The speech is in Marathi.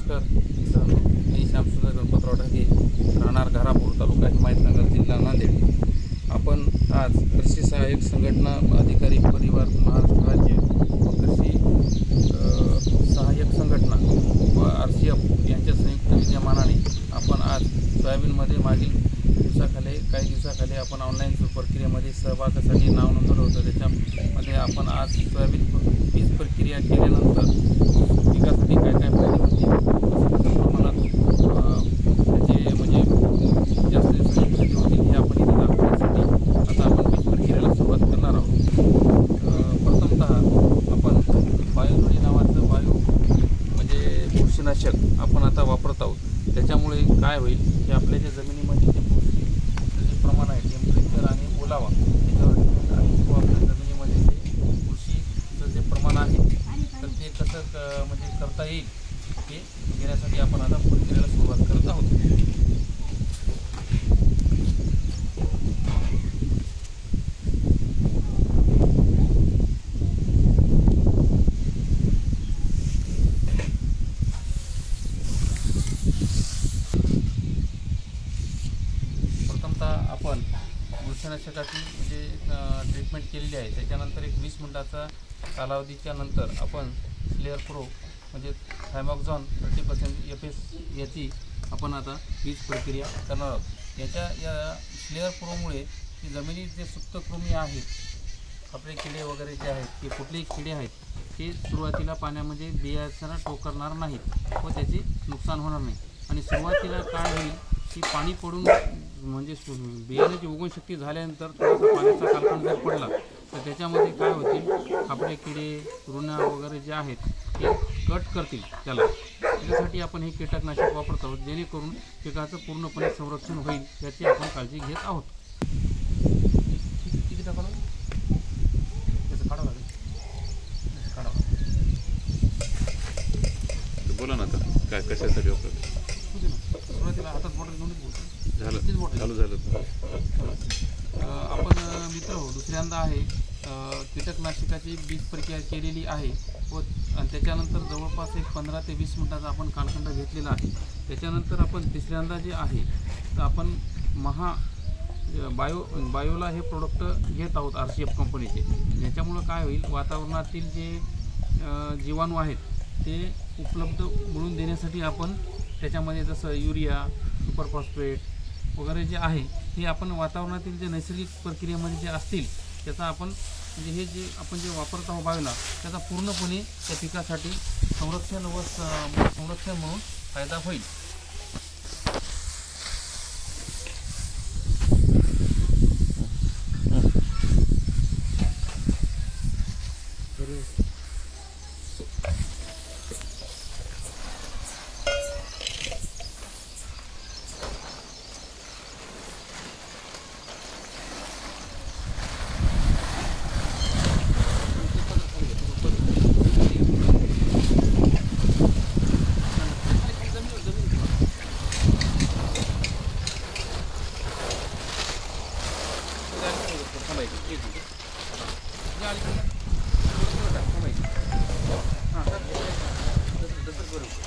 नमस्कार मित्रांनो, मी श्यामसुंदर गणपतराव ढगे, राहणार घारापूर, तालुका हिमायतनगर, जिल्हा नांदेड. आपण आज कृषी सहाय्यक संघटना अधिकारी परिवार महाराष्ट्र राज्य कृषी सहाय्यक संघटना व RCF यांच्या संयुक्त विद्यमानाने आपण आज सोयाबीनमध्ये मागील काही दिवसाखाली आपण ऑनलाईन प्रक्रियेमध्ये सहभागासाठी नाव नोंदवलं होतं. त्याच्यामध्ये आपण आज सोयाबीन बीज प्रक्रिया केल्यानंतर पिकासाठी काय काय फायदे होतील, प्रमाणात त्याचे म्हणजे जास्त फायदे होतील हे आपण इथे दाखवण्यासाठी आता आपण बीज प्रक्रियेला सुरुवात करणार आहोत. प्रथमतः आपण बायोझोडी नावाचं म्हणजे बुरशीनाशक आपण आता वापरत आहोत. त्याच्यामुळे काय होईल की आपल्या ज्या जमिनीमध्ये जे बुरशीचं जे प्रमाण आहे, टेम्परेचर आणि ओलावा त्याच्यावर डिपेंड आहे किंवा आपल्या जमिनीमध्ये जे बुरशीचं जे प्रमाण आहे तर ते कसं म्हणजे करता येईल हे घेण्यासाठी आपण आता प्रक्रियेला सुरुवात करत आहोत. आपण बुरशीनाशकाची जे ट्रीटमेंट केलेली आहे त्याच्यानंतर एक 20 मिनिटाचा कालावधीच्या नंतर आपण स्लेअर प्रो म्हणजे थायमॉक्झॉन 30% FS याची आपण आता बीज प्रक्रिया करणार आहोत. या स्लेअर प्रोमुळे की जमिनीत जे सुप्तकृमी आहेत, आपले किडे वगैरे जे आहेत की कुठलेही किडे आहेत ते सुरुवातीला पाण्यामध्ये बियाचं टोकरणार नाहीत व त्याचे नुकसान होणार नाही. आणि सुरुवातीला काय होईल की पाणी पडून म्हणजे बियाण्याची उगवणशक्ती झाल्यानंतर थोडासा पाण्याचा कालखंड जर पडला तर त्याच्यामध्ये काय होतील, आपले किडे रुणा वगैरे जे आहेत ते कट करतील त्याला. त्याच्यासाठी आपण हे कीटकनाशक वापरत आहोत जेणेकरून पिकाचं पूर्णपणे संरक्षण होईल याची आपण काळजी घेत आहोत. किती टाकावं त्याचं काढावं लागेल, बोला ना आता काय कशासाठी वापरतो. सुरुवातीला हातात बॉटल घेऊनच बोलतो चालू झालं. आपण मित्र हो दुसऱ्यांदा आहे कीटकनाशकाची बीज प्रक्रिया केलेली आहे व त्याच्यानंतर जवळपास एक 15 ते 20 मिनिटाचा आपण कालखंड घेतलेला आहे. त्याच्यानंतर आपण तिसऱ्यांदा जे आहे तर आपण बायोला हे प्रोडक्ट घेत आहोत RCF कंपनीचे. याच्यामुळं काय होईल, वातावरणातील जे जीवाणू आहेत ते उपलब्ध मिळवून देण्यासाठी आपण त्याच्यामध्ये जसं युरिया, सुपर फॉस्फेट वगैरे जे आहे हे आपण वातावरणातील जे नैसर्गिक प्रक्रियेमध्ये जे असतील त्याचा आपण म्हणजे हे जे आपण जे वापरत आहोत बायोला त्याचा पूर्णपणे त्या पिकासाठी संरक्षण म्हणून फायदा होईल. हां